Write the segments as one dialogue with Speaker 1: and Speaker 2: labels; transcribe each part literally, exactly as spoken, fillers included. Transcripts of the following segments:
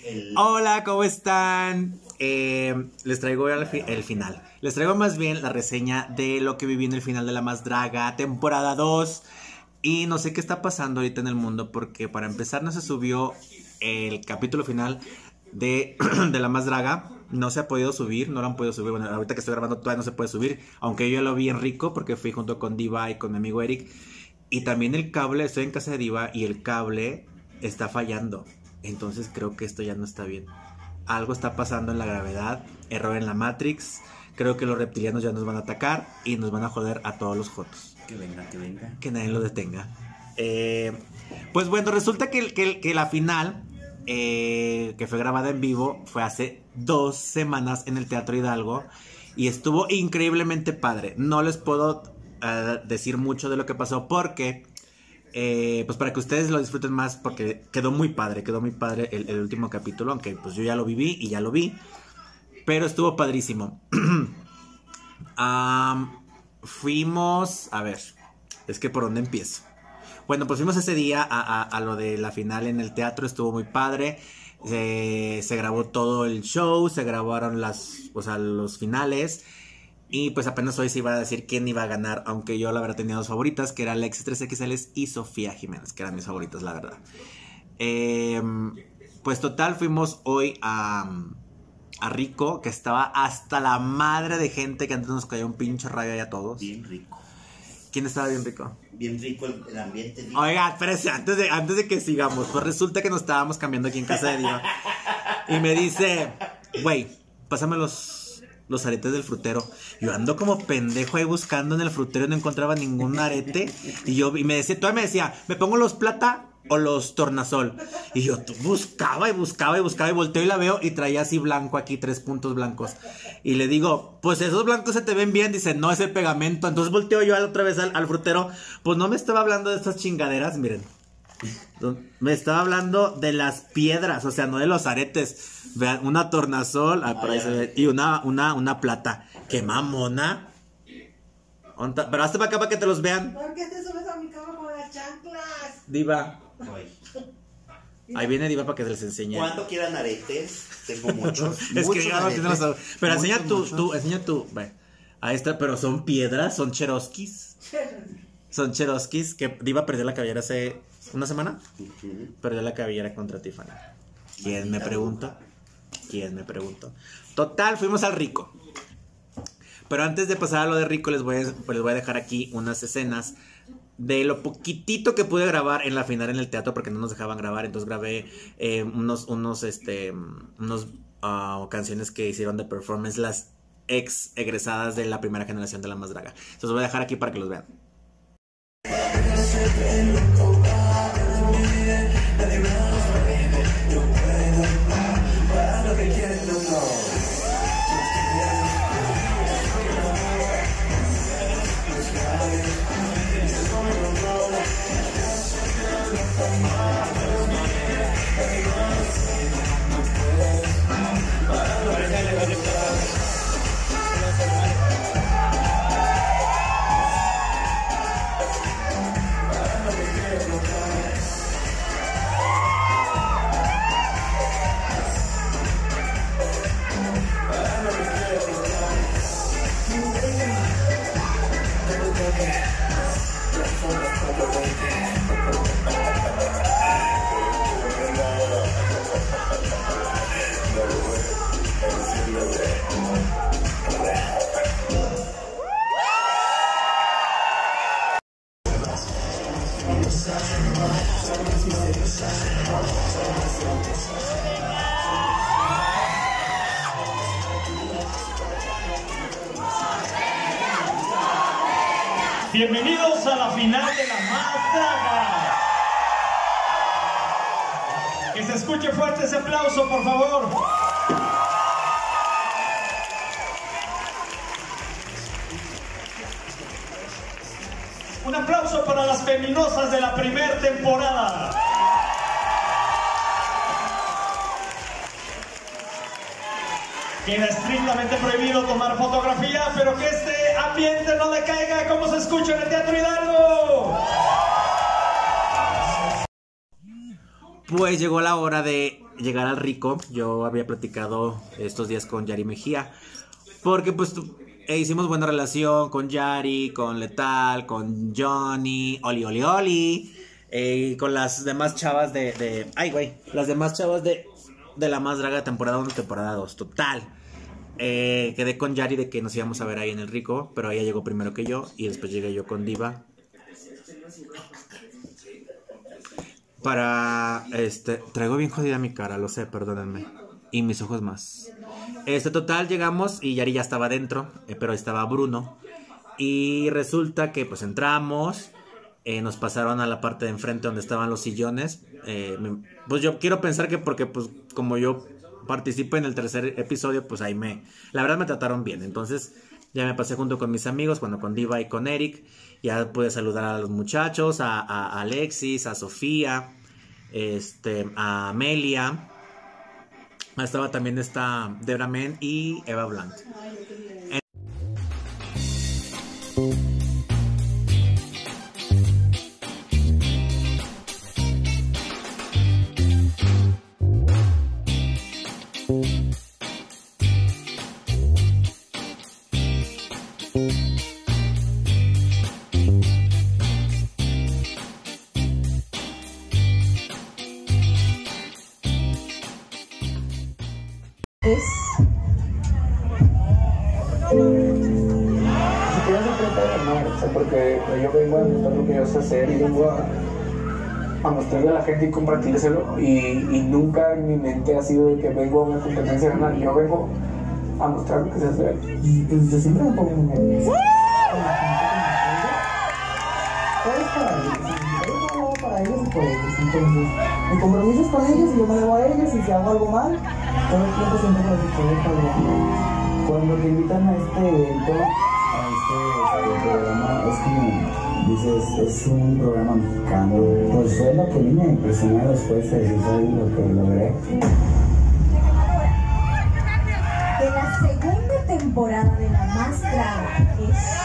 Speaker 1: El...
Speaker 2: Hola, ¿cómo están? Eh, les traigo el, fi el final. Les traigo más bien la reseña de lo que viví en el final de La Más Draga, temporada dos. Y no sé qué está pasando ahorita en el mundo, porque para empezar no se subió el capítulo final de, de La Más Draga. No se ha podido subir, no lo han podido subir. Bueno, ahorita que estoy grabando todavía no se puede subir, aunque yo ya lo vi en Rico porque fui junto con Diva y con mi amigo Eric. Y también el cable, estoy en casa de Diva y el cable está fallando. Entonces creo que esto ya no está bien. Algo está pasando en la gravedad, error en la Matrix. Creo que los reptilianos ya nos van a atacar y nos van a joder a todos los jotos.
Speaker 1: Que venga, que venga.
Speaker 2: Que nadie lo detenga. Eh, pues bueno, resulta que, que, que la final, eh, que fue grabada en vivo, fue hace dos semanas en el Teatro Hidalgo. Y estuvo increíblemente padre. No les puedo uh, decir mucho de lo que pasó porque... Eh, pues para que ustedes lo disfruten más, porque quedó muy padre, quedó muy padre el, el último capítulo, aunque pues yo ya lo viví y ya lo vi, pero estuvo padrísimo. um, fuimos, a ver, es que por dónde empiezo. Bueno, pues fuimos ese día a, a, a lo de la final en el teatro, estuvo muy padre. Se, se grabó todo el show, se grabaron las, o sea, los finales. Y pues apenas hoy se iba a decir quién iba a ganar, aunque yo la verdad tenía dos favoritas, que era Alexis tres equis ele y Sofía Jiménez, que eran mis favoritas, la verdad. Eh, pues total, fuimos hoy a, a Rico, que estaba hasta la madre de gente, que antes nos cayó un pinche rayo ahí a todos.
Speaker 1: Bien rico.
Speaker 2: ¿Quién estaba bien rico?
Speaker 1: Bien rico el, el ambiente. Rico.
Speaker 2: Oiga, espérese, antes de, antes de que sigamos, pues resulta que nos estábamos cambiando aquí en casa de Dios. Y me dice, güey, pásame los... los aretes del frutero. Yo ando como pendejo ahí buscando en el frutero y no encontraba ningún arete. Y yo y me decía, todavía me decía, ¿me pongo los plata o los tornasol? Y yo buscaba y buscaba y buscaba y volteo y la veo y traía así blanco aquí, tres puntos blancos. Y le digo, pues esos blancos se te ven bien. Dice, no, es el pegamento. Entonces volteo yo otra vez al, al frutero. Pues no me estaba hablando de estas chingaderas, miren. Me estaba hablando de las piedras, o sea, no de los aretes. Vean, una tornasol ah, por ahí se ve, y una, una, una plata. ¡Qué mamona! Pero hazte para acá para que te los vean.
Speaker 3: ¿Por qué te subes a mi cama con las chanclas?
Speaker 2: Diva.
Speaker 1: Ay.
Speaker 2: Ahí viene Diva para que se les enseñe.
Speaker 1: ¿Cuánto quieran aretes? Tengo muchos.
Speaker 2: Es
Speaker 1: muchos
Speaker 2: que ya no tiene los... Pero
Speaker 1: muchos,
Speaker 2: enseña tú,
Speaker 1: muchos.
Speaker 2: tú, enseña tú. Ve. Ahí está, pero son piedras, son cheroskis. Son cheroskis que Diva perdió la cabellera hace una semana.
Speaker 1: Uh-huh.
Speaker 2: Perdió la cabellera contra Tiffany. ¿Quién me pregunta? ¿Quién me preguntó? Total, fuimos al Rico. Pero antes de pasar a lo de Rico, les voy a, les voy a dejar aquí unas escenas de lo poquitito que pude grabar en la final en el teatro, porque no nos dejaban grabar. Entonces grabé eh, unos, unos, este, unos uh, canciones que hicieron de performance las ex egresadas de la primera generación de La Más Draga. Entonces los voy a dejar aquí para que los vean.
Speaker 4: Bienvenidos a la final de La Más Draga. Que se escuche fuerte ese aplauso, por favor. Un aplauso para las feminosas de la primera temporada. Queda estrictamente prohibido tomar fotografía, pero que este ambiente no le caiga como se escucha en el Teatro Hidalgo.
Speaker 2: pues llegó la hora de llegar al Rico. Yo había platicado estos días con Yari Mejía, porque pues e hicimos buena relación con Yari, con Letal, con Johnny, Oli Oli Oli, eh, y con las demás chavas de, de ay güey, las demás chavas de, de La Más Draga temporada uno, temporada dos, total. Eh, quedé con Yari de que nos íbamos a ver ahí en el Rico, pero ella llegó primero que yo y después llegué yo con Diva. Para, este, traigo bien jodida mi cara, lo sé, perdónenme. Y mis ojos más. Este, total, llegamos y Yari ya estaba dentro, eh, pero estaba Bruno. Y resulta que pues entramos, eh, nos pasaron a la parte de enfrente donde estaban los sillones. Eh, me, pues yo quiero pensar que porque pues como yo participé en el tercer episodio, pues ahí me, la verdad me trataron bien. Entonces ya me pasé junto con mis amigos, bueno, con Diva y con Eric. Ya pude saludar a los muchachos, a, a Alexis, a Sofía, este, a Amelia. Estaba también esta Debra Men y Eva Blunt.
Speaker 5: Es... Si quieres se trata de ganar, o sea, porque yo vengo a demostrar lo que yo sé hacer y vengo a, a mostrarle a la gente y compartírselo, y, y nunca en mi mente ha sido de que vengo a una competencia a ganar. Yo vengo a mostrar lo que sé hacer y pues yo siempre me pongo muy nervioso. Todo es para ellos, yo lo hago para ellos y por ellos, entonces mi compromiso es con ellos y yo me debo a ellos, y si hago algo mal, todo el tiempo siempre lo recuerdo cuando, cuando te invitan a este evento, a este, este programa, es como dices, es un programa mexicano. Pues fue lo que vine a impresionar después de decir lo que logré.
Speaker 6: De la segunda temporada de La Más Draga es...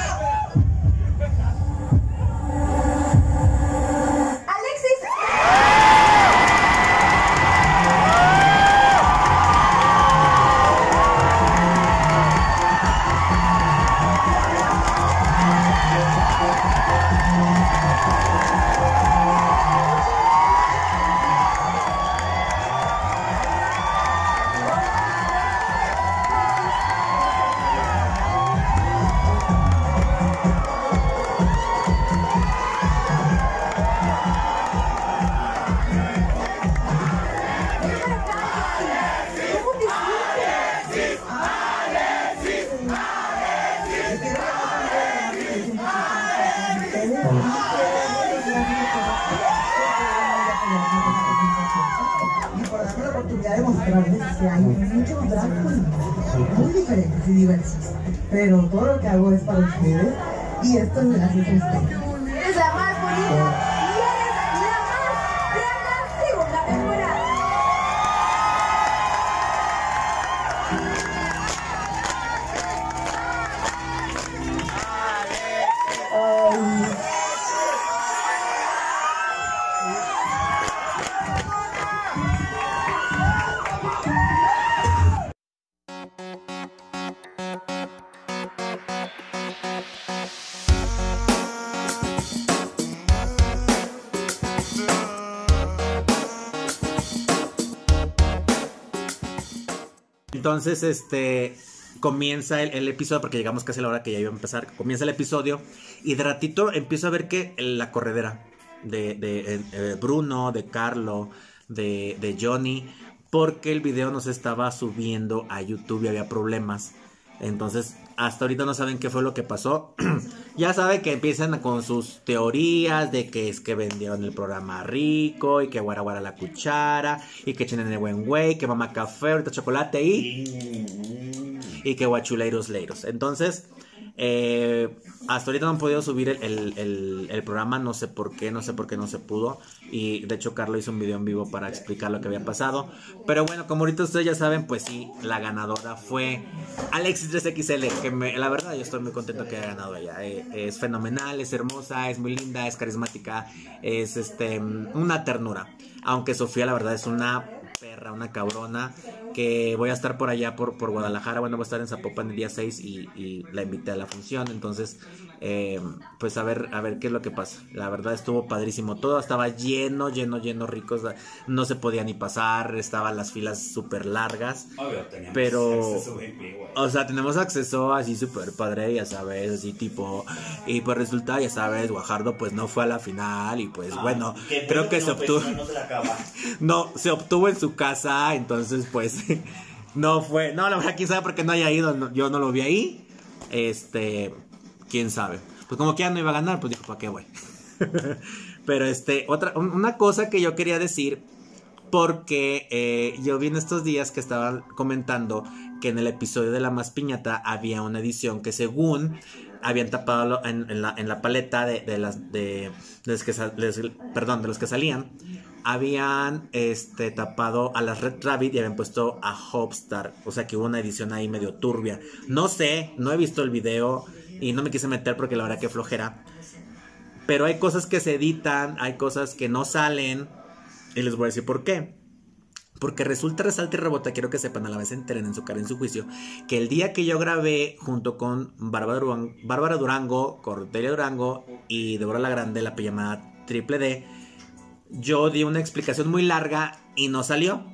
Speaker 3: Y por darme la oportunidad de mostrarles que hay muchos drag queens muy diferentes y diversos, pero todo lo que hago es para ustedes y esto es gracias a ustedes.
Speaker 6: Es la más bonita y eres la más draga segunda temporada.
Speaker 2: Entonces, este, comienza el, el episodio, porque llegamos casi a la hora que ya iba a empezar. Comienza el episodio y de ratito empiezo a ver que la corredera de, de eh, Bruno, de Carlo, de, de Johnny, porque el video no se estaba subiendo a YouTube y había problemas. Entonces, hasta ahorita no saben qué fue lo que pasó. Ya saben que empiezan con sus teorías de que es que vendieron el programa Rico y que guara guara la cuchara y que chinen el buen güey, que mamá café, ahorita chocolate y y que guachuleiros leiros. Entonces, Eh, hasta ahorita no han podido subir el, el, el, el programa, no sé por qué, no sé por qué no se pudo. Y de hecho Carlos hizo un video en vivo para explicar lo que había pasado. Pero bueno, como ahorita ustedes ya saben, pues sí, la ganadora fue Alexis tres equis ele, que me, la verdad yo estoy muy contento que haya ganado ella. Eh, es fenomenal, es hermosa, es muy linda, es carismática, es este una ternura. Aunque Sofía la verdad es una perra, una cabrona, que voy a estar por allá por, por Guadalajara. Bueno, voy a estar en Zapopan el día seis y, y la invité a la función. Entonces, eh, pues a ver, a ver qué es lo que pasa. La verdad estuvo padrísimo. Todo estaba lleno, lleno, lleno, rico. No se podía ni pasar. Estaban las filas súper largas.
Speaker 1: Obvio, teníamos
Speaker 2: pero,
Speaker 1: acceso V I P, güey.
Speaker 2: o sea, tenemos acceso así súper padre, ya sabes, así tipo. Y pues resulta, ya sabes, Guajardo pues no fue a la final. Y pues
Speaker 1: Ah,
Speaker 2: bueno,
Speaker 1: qué
Speaker 2: creo
Speaker 1: bueno
Speaker 2: que
Speaker 1: que
Speaker 2: se
Speaker 1: no,
Speaker 2: obtuvo.
Speaker 1: pues, no se la acaba.
Speaker 2: No, se obtuvo en su casa, entonces pues no fue, no, la verdad quién sabe por qué no haya ido, no, yo no lo vi ahí, este, quién sabe, pues como que ya no iba a ganar, pues dijo, ¿para qué voy? Pero este, otra, una cosa que yo quería decir, porque eh, yo vi en estos días que estaban comentando que en el episodio de La Más Piñata había una edición que según habían tapado lo, en, en, la, en la paleta de, de las de, de los que sal, de, perdón, de los que salían, habían este tapado a las Red Rabbit y habían puesto a Hopstar, o sea que hubo una edición ahí medio turbia. No sé, no he visto el video y no me quise meter porque la verdad que flojera. Pero hay cosas que se editan, hay cosas que no salen y les voy a decir por qué. Porque resulta, resalta y rebota, quiero que sepan, a la vez se enteren en su cara, en su juicio, que el día que yo grabé junto con Bárbara Durango, Bárbara Durango Cordelia Durango y Débora La Grande, la pijamada Triple D, yo di una explicación muy larga y no salió.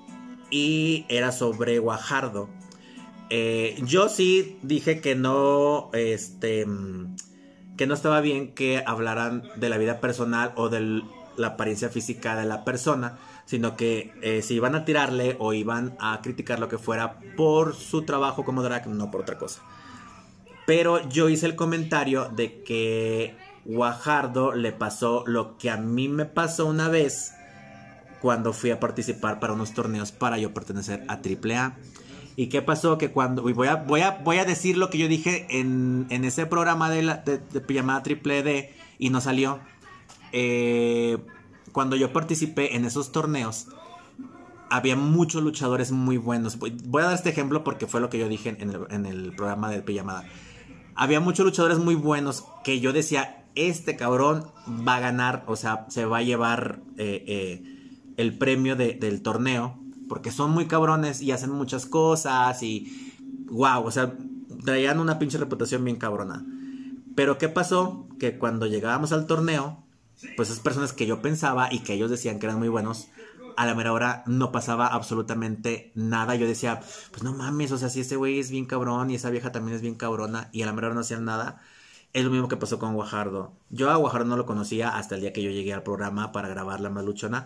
Speaker 2: Y era sobre Guajardo. Eh, yo sí dije que no, este, que no estaba bien que hablaran de la vida personal o de la apariencia física de la persona, sino que eh, si iban a tirarle o iban a criticar lo que fuera por su trabajo como drag, no por otra cosa. Pero yo hice el comentario de que Guajardo le pasó lo que a mí me pasó una vez cuando fui a participar para unos torneos para yo pertenecer a Triple A. ¿Y qué pasó? Que cuando... Voy a, voy a, voy a decir lo que yo dije en, en ese programa de, la, de, de pijamada Triple D y no salió. Eh, cuando yo participé en esos torneos, había muchos luchadores muy buenos. Voy, voy a dar este ejemplo porque fue lo que yo dije en el, en el programa de pijamada. Había muchos luchadores muy buenos que yo decía, este cabrón va a ganar, o sea, se va a llevar eh, eh, el premio de, del torneo, porque son muy cabrones y hacen muchas cosas y wow, o sea, traían una pinche reputación bien cabrona. Pero ¿qué pasó? Que cuando llegábamos al torneo, pues esas personas que yo pensaba y que ellos decían que eran muy buenos, a la mera hora no pasaba absolutamente nada. Yo decía, pues no mames, o sea, si ese güey es bien cabrón y esa vieja también es bien cabrona y a la mera hora no hacían nada. Es lo mismo que pasó con Guajardo. Yo a Guajardo no lo conocía hasta el día que yo llegué al programa para grabar La Más Luchona.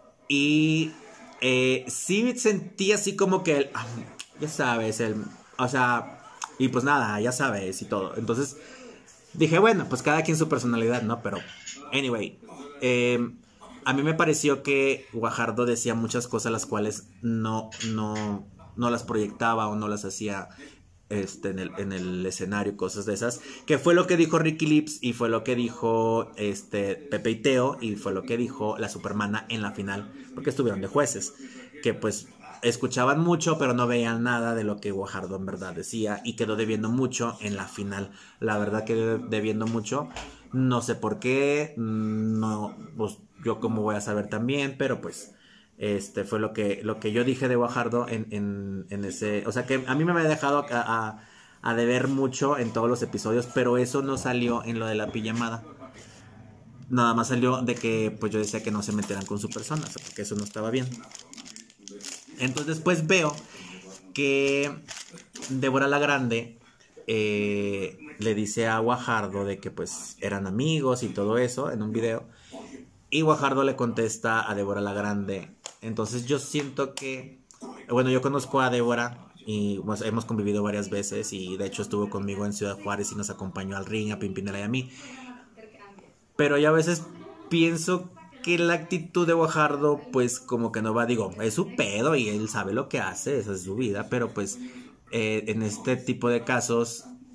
Speaker 2: Y eh, sí sentí así como que el, ah, ya sabes, el, o sea, y pues nada, ya sabes y todo. Entonces dije, bueno, pues cada quien su personalidad, ¿no? Pero, anyway, eh, a mí me pareció que Guajardo decía muchas cosas las cuales no, no, no las proyectaba o no las hacía este, en, el, en el escenario, cosas de esas. Que fue lo que dijo Ricky Lips y fue lo que dijo este, Pepe y Teo y fue lo que dijo la Supermana en la final, porque estuvieron de jueces. Que pues escuchaban mucho pero no veían nada de lo que Guajardo en verdad decía y quedó debiendo mucho en la final. La verdad quedó debiendo mucho. No sé por qué, no, pues yo como voy a saber también, pero pues este fue lo que lo que yo dije de Guajardo en, en, en ese, o sea que a mí me había dejado a, a, a deber mucho en todos los episodios, pero eso no salió en lo de la pijamada. Nada más salió de que pues yo decía que no se metieran con su persona, o sea, porque eso no estaba bien. Entonces después veo que Débora la Grande eh, le dice a Guajardo de que pues eran amigos y todo eso en un video. Y Guajardo le contesta a Débora la Grande. Entonces yo siento que... Bueno, yo conozco a Débora y pues, hemos convivido varias veces. Y de hecho estuvo conmigo en Ciudad Juárez y nos acompañó al ring, a Pimpinela y a mí. Pero yo a veces pienso que la actitud de Guajardo pues como que no va... Digo, es su pedo y él sabe lo que hace, esa es su vida. Pero pues eh, en este tipo de casos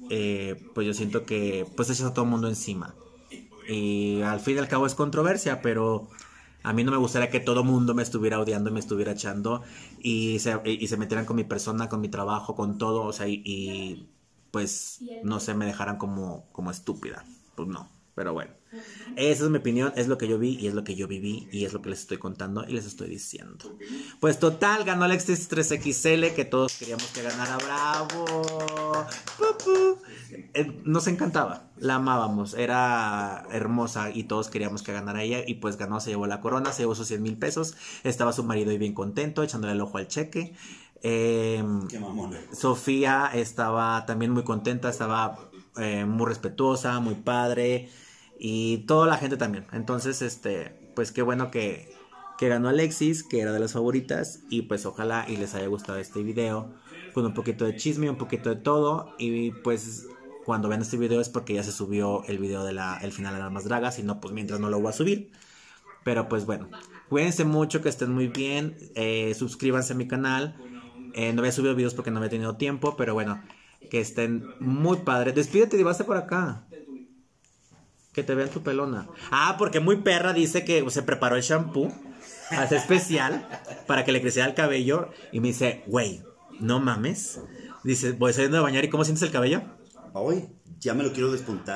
Speaker 2: eh, pues yo siento que pues echas a todo el mundo encima. Y al fin y al cabo es controversia, pero a mí no me gustaría que todo el mundo me estuviera odiando y me estuviera echando y se, y se metieran con mi persona, con mi trabajo, con todo, o sea, y, y pues no sé, me dejaran como, como estúpida. Pues no, pero bueno. Esa es mi opinión, es lo que yo vi y es lo que yo viví y es lo que les estoy contando y les estoy diciendo. Pues total, ganó Alexis tres equis ele, que todos queríamos que ganara. ¡Bravo! ¡Pupu! Eh, nos encantaba, la amábamos, era hermosa y todos queríamos que ganara ella. Y pues ganó, se llevó la corona, se llevó sus cien mil pesos. Estaba su marido ahí bien contento, echándole el ojo al cheque. eh,
Speaker 1: Qué mamón.
Speaker 2: Sofía estaba también muy contenta, estaba eh, muy respetuosa, muy padre. Y toda la gente también. Entonces, este, pues qué bueno que, que ganó Alexis, que era de las favoritas. Y pues ojalá y les haya gustado este video, con un poquito de chisme, un poquito de todo. Y pues cuando vean este video es porque ya se subió el video de la, el final de las más dragas. Si no, pues mientras no lo voy a subir. Pero pues bueno, cuídense mucho, que estén muy bien. eh, Suscríbanse a mi canal. eh, No había subido videos porque no había tenido tiempo, pero bueno, que estén muy padres. Despídete, Divaste por acá. Que te vean tu pelona. Ah, porque muy perra dice que se preparó el shampoo hace especial para que le creciera el cabello. Y me dice, güey, no mames. Dice, voy saliendo de bañar y ¿cómo sientes el cabello?
Speaker 1: Hoy ya me lo quiero despuntar.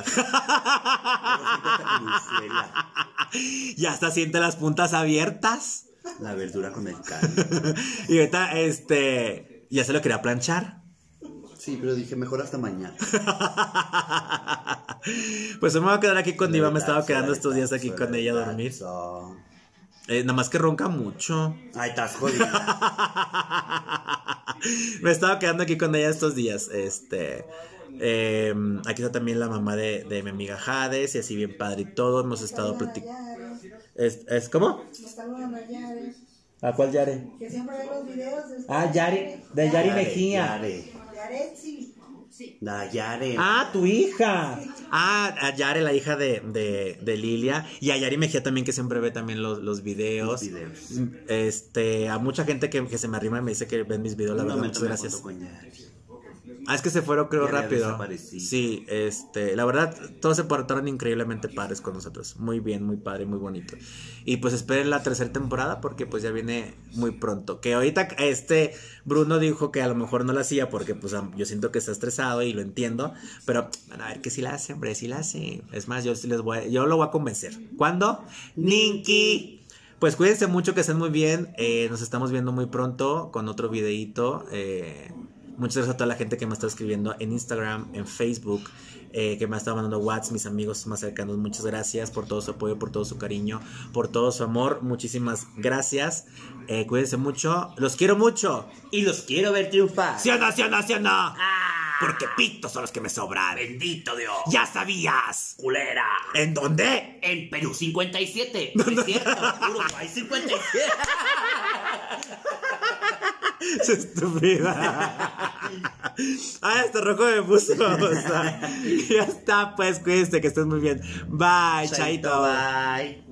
Speaker 2: Ya hasta siente las puntas abiertas.
Speaker 1: La verdura con el caldo.
Speaker 2: Y ahorita, este, ya se lo quería planchar.
Speaker 1: Sí, pero dije, mejor hasta mañana.
Speaker 2: Pues me voy a quedar aquí con Diva. Me estaba quedando estos días aquí con ella a dormir. Eh, nada más que ronca mucho.
Speaker 1: Ay, estás jodida.
Speaker 2: Me estaba quedando aquí con ella estos días. Este. Eh, aquí está también la mamá de, de mi amiga Hades. Y así bien padre y todo. Hemos estado platicando. ¿Es, ¿Es cómo? ¿A cuál Yare?
Speaker 3: Que siempre ve los videos. De
Speaker 2: Ah, Yare. De Yare Mejía.
Speaker 1: Yare.
Speaker 3: Yaretsi.
Speaker 1: La Yare.
Speaker 2: Ah, tu hija. Ah, a Yare, la hija de, de, de Lilia. Y a Yari Mejía también, que siempre ve también los, los videos.
Speaker 1: Los videos.
Speaker 2: Este, a mucha gente que, que se me arrima y me dice que ven mis videos, la
Speaker 1: Un
Speaker 2: verdad,
Speaker 1: momento
Speaker 2: muchas
Speaker 1: me
Speaker 2: gracias.
Speaker 1: junto con Yare.
Speaker 2: Ah, es que se fueron, creo,
Speaker 1: Ya había
Speaker 2: rápido.
Speaker 1: desaparecido.
Speaker 2: Sí, este, la verdad, todos se portaron increíblemente padres con nosotros. Muy bien, muy padre, muy bonito. Y pues esperen la tercera temporada porque pues ya viene muy pronto. Que ahorita este Bruno dijo que a lo mejor no la hacía porque pues yo siento que está estresado y lo entiendo. Pero van a ver que sí la hace, hombre, sí la hace. Es más, yo sí les voy a, yo lo voy a convencer. ¿Cuándo? Ninky. Pues cuídense mucho, que estén muy bien. Eh, nos estamos viendo muy pronto con otro videíto. Eh... Muchas gracias a toda la gente que me está escribiendo en Instagram, en Facebook, eh, que me ha estado mandando WhatsApp, mis amigos más cercanos. Muchas gracias por todo su apoyo, por todo su cariño, por todo su amor. Muchísimas gracias. Eh, cuídense mucho. Los quiero mucho.
Speaker 1: Y los quiero ver triunfar.
Speaker 2: ¡Sí o no, sí o no, sí o no!
Speaker 1: Ah,
Speaker 2: Porque pitos son los que me sobran.
Speaker 1: bendito Dios.
Speaker 2: ¡Ya sabías!
Speaker 1: Culera.
Speaker 2: ¿En dónde?
Speaker 1: En Perú cincuenta y siete. No es cierto. Uruguay cincuenta y siete.
Speaker 2: Es estúpida. Ay, hasta rojo me puso. O sea, ya está, pues cuídense, que estén muy bien. Bye, chaito.
Speaker 1: Bye.